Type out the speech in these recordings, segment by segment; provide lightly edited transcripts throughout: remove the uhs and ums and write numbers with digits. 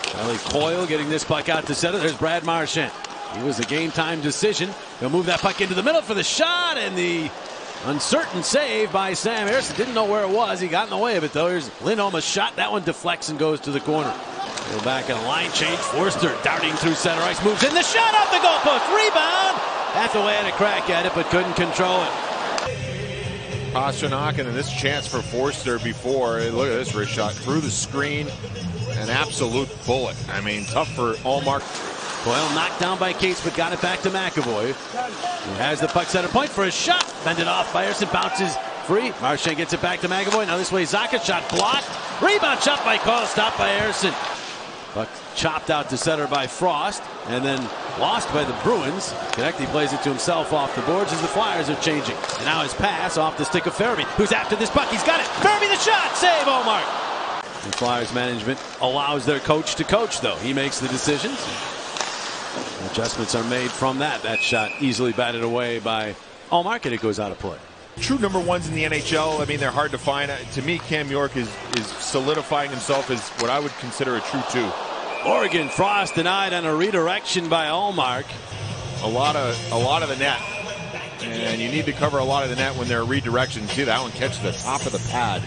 Charlie Coyle getting this puck out to center. There's Brad Marchand. He was a game-time decision. He'll move that puck into the middle for the shot, and the uncertain save by Sam Ersson. Didn't know where it was. He got in the way of it, though. Here's Lindholm, a shot. That one deflects and goes to the corner. Go back in a line change. Forster darting through center ice. Moves in. The shot off the goalpost. Rebound. Hathaway had a crack at it, but couldn't control it. Pastrnak, and then this chance for Forster before. Look at this wrist shot through the screen. An absolute bullet. I mean, tough for Ullmark. Coyle knocked down by Cates, but got it back to McAvoy. He has the puck center point for a shot. Fended off by Ersson. Bounces free. Marchand gets it back to McAvoy. Now this way, Zacha shot blocked. Rebound shot by Coyle. Stopped by Ersson. Puck chopped out to center by Frost, and then lost by the Bruins. Konecny plays it to himself off the boards as the Flyers are changing. And now his pass off the stick of Farabee, who's after this puck. He's got it. Farabee the shot. Save, Ullmark. And Flyers management allows their coach to coach, though. He makes the decisions. Adjustments are made from that. That shot easily batted away by Ullmark, and it goes out of play. True number ones in the NHL. I mean, they're hard to find. To me, Cam York is solidifying himself as what I would consider a true two. Oregon, Frost denied on a redirection by Ullmark. A lot of the net, and you need to cover a lot of the net when there are redirections. See, that one catches the top of the pad.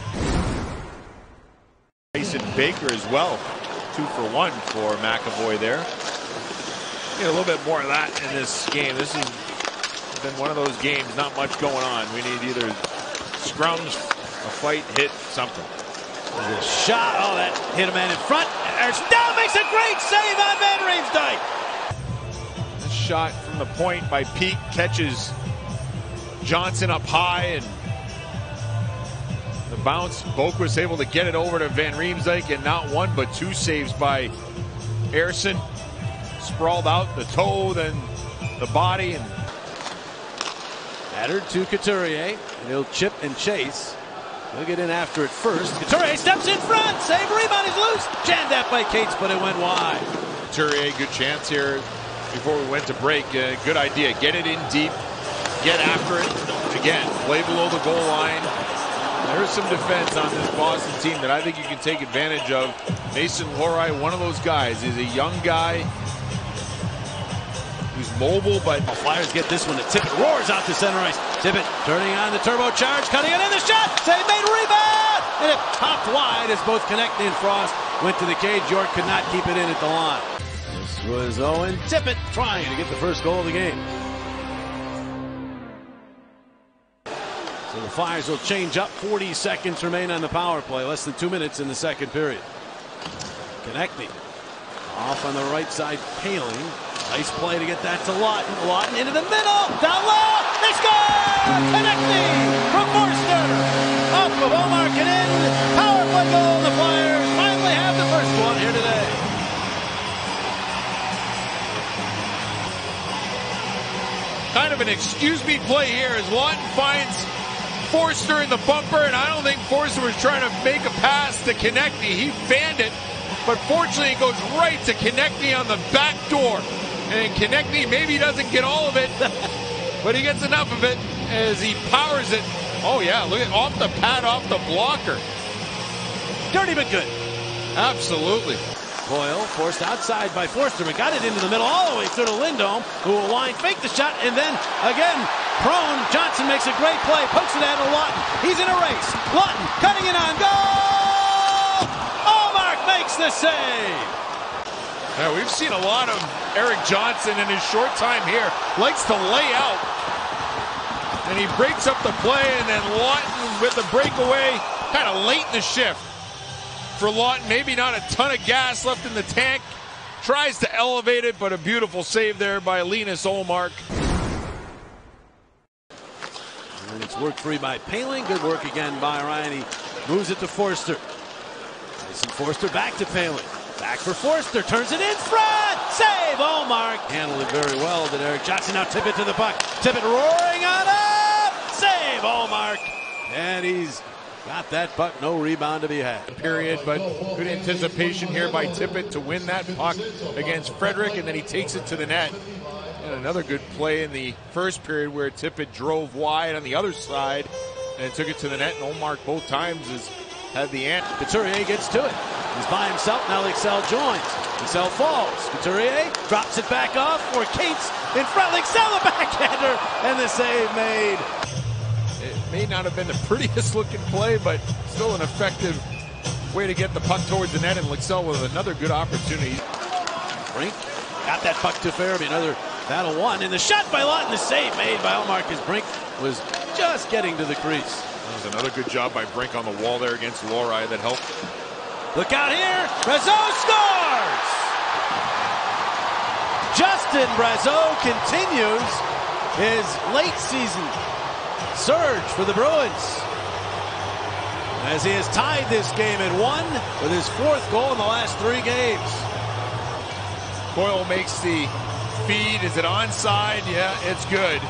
Mason Baker as well, 2 for 1 for McAvoy there. Get a little bit more of that in this game. This has been one of those games, not much going on. We need either scrums, a fight, hit, something. The shot, oh, that hit a man in front. Down makes a great save on Van Riemsdyk. This shot from the point by Peake catches Johnson up high, and the bounce. Boqvist able to get it over to Van Riemsdyk, and not one but 2 saves by Ersson. Sprawled out, the toe, then the body, and battered to Couturier, and he'll chip and chase. He'll get in after it first. Couturier steps in front. Save, rebound is loose. Jammed that by Cates, but it went wide. Couturier, good chance here before we went to break. Good idea. Get it in deep. Get after it. Again, play below the goal line. There's some defense on this Boston team that I think you can take advantage of. Mason Lohrei, one of those guys. He's a young guy who's mobile, but the Flyers get this one to Tippett. Roars out to center ice. Tippett turning on the turbocharge, cutting it in, the shot. Save made, rebound, and it popped wide as both Konecny and Frost went to the cage. York could not keep it in at the line. This was Owen Tippett trying to get the first goal of the game. So the Flyers will change up. 40 seconds remain on the power play. Less than 2 minutes in the second period. Konecny off on the right side, Paling. Nice play to get that to Lawton. Lawton into the middle. Down low. They score! Konecny from Forster. Off of Ullmark and in. Power play goal. The Flyers finally have the first one here today. Kind of an excuse me play here as Lawton finds Forster in the bumper, and I don't think Forster was trying to make a pass to Konecny. He fanned it, but fortunately it goes right to Konecny on the back door. And Konecny maybe doesn't get all of it, but he gets enough of it as he powers it. Oh yeah, look at off the pad, off the blocker. Dirty but good. Absolutely. Coyle forced outside by Forster, but got it into the middle all the way through to Lindholm, who will line fake the shot, and then again prone. Johnson makes a great play, pokes it out to Lawton. He's in a race. Lawton cutting it on goal. Ullmark makes the save. Now, we've seen a lot of Erik Johnson in his short time here. Likes to lay out. And he breaks up the play, and then Lawton with the breakaway kind of late in the shift. For Lawton, maybe not a ton of gas left in the tank. Tries to elevate it, but a beautiful save there by Linus Ullmark. And it's worked free by Paling. Good work again by Ryan. He moves it to Forster. Mason Forster back to Paling. Back for Forster, turns it in front, save, Ullmark. Handled it very well, did Erik Johnson. Now Tippett to the puck. Tippett roaring on up, save, Ullmark. And he's got that puck, no rebound to be had. Period, but good anticipation here by Tippett to win that puck against Frederic, and then he takes it to the net. And another good play in the first period where Tippett drove wide on the other side and took it to the net, and Ullmark both times has had the ant. Couturier gets to it. He's by himself. Now Lycksell joins. Lixell falls. Couturier drops it back off for Cates in front. Lixell the backhander, and the save made. It may not have been the prettiest looking play, but still an effective way to get the puck towards the net, and Lixell with another good opportunity. Brink got that puck to Farabee. Another battle won, and the shot by Lawton, the save made by Ullmark as Brink was just getting to the crease. That was another good job by Brink on the wall there against Lohrei that helped. Look out here, Brazeau scores! Justin Brazeau continues his late season surge for the Bruins, as he has tied this game at 1 with his 4th goal in the last 3 games. Coyle makes the feed. Is it onside? Yeah, it's good.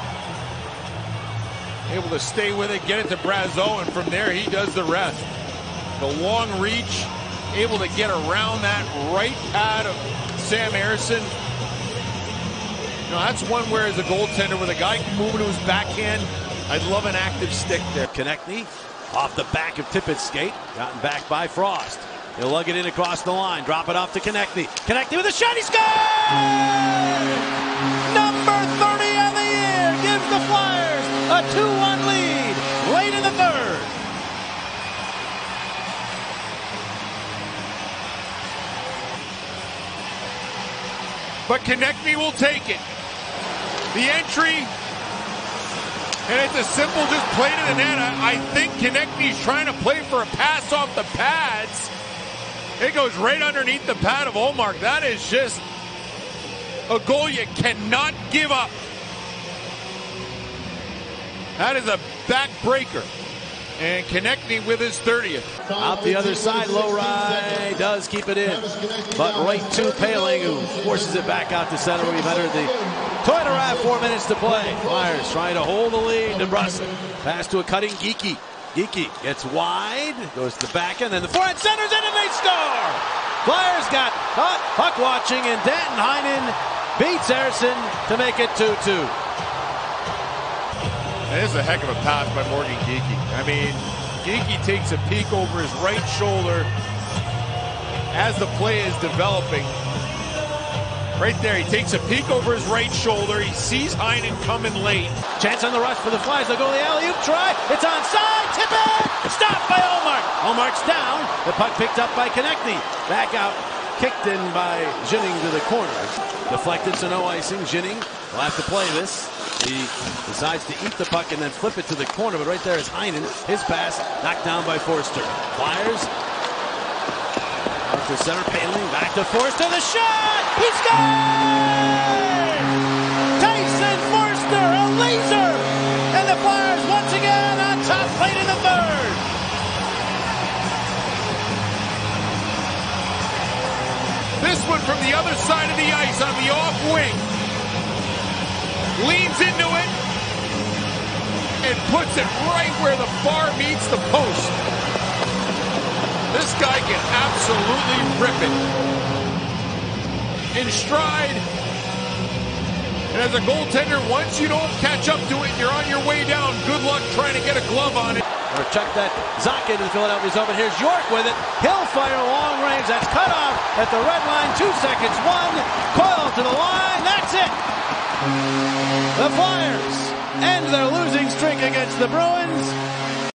Able to stay with it, get it to Brazeau, and from there he does the rest. The long reach, able to get around that right pad of Sam Ersson. You know, that's one where as a goaltender, with a guy moving to his backhand, I'd love an active stick there. Konechny off the back of Tippett's skate, gotten back by Frost. He'll lug it in across the line, drop it off to Konechny. Konechny with a shot, he scores! Number 30 on the year gives the Flyers a 2-1 lead late in the 3rd. But Konechny will take it. The entry, and it's a simple just play to the net. I think Konechny's trying to play for a pass off the pads. It goes right underneath the pad of Ullmark. That is just a goal you cannot give up. That is a backbreaker. And Konechny with his 30th. Out the other side, Lohrei does keep it in, but right to Poehling, who forces it back out to center. We've entered the Toyota Rav, 4 minutes to play. Flyers trying to hold the lead. DeBrusk pass to a cutting Geekie. Geekie gets wide, goes to the back end, then the forehand centers in, and they score! Flyers got caught puck watching, and Danton Heinen beats Ersson to make it 2-2. This is a heck of a pass by Morgan Geekie. I mean, Geekie takes a peek over his right shoulder as the play is developing. Right there, he takes a peek over his right shoulder. He sees Heinen coming late. Chance on the rush for the Flyers. They'll go to the alley-oop try. It's onside. Tippett! Stopped by Ullmark. Ullmark's down. The puck picked up by Konechny. Back out. Kicked in by Ginning to the corner. Deflected, so no icing. Ginning will have to play this. He decides to eat the puck and then flip it to the corner, but right there is Heinen. His pass knocked down by Forster. Flyers up to center, Poehling back to Forster. The shot! He scores! Tyson Forster, a laser! And the Flyers once again on top late in the 3rd. This one from the other side of the ice on the off wing. Leans into it and puts it right where the bar meets the post. This guy can absolutely rip it. In stride. And as a goaltender, once you don't catch up to it, you're on your way down. Good luck trying to get a glove on it. Or check that Zacha into the Philadelphia zone, but here's York with it. He'll fire long range. That's cut off at the red line. 2 seconds. 1. Coyle to the line. That's it. The Flyers end their losing streak against the Bruins